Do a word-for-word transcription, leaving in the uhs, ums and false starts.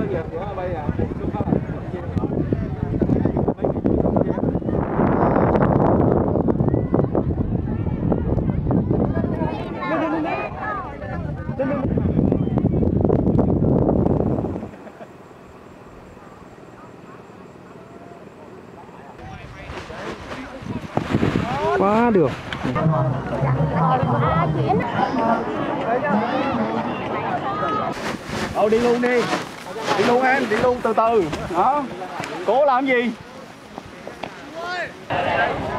Quá được. Ờ đi luôn đi. Đi luôn em, đi luôn từ từ. Đó. Cố làm gì?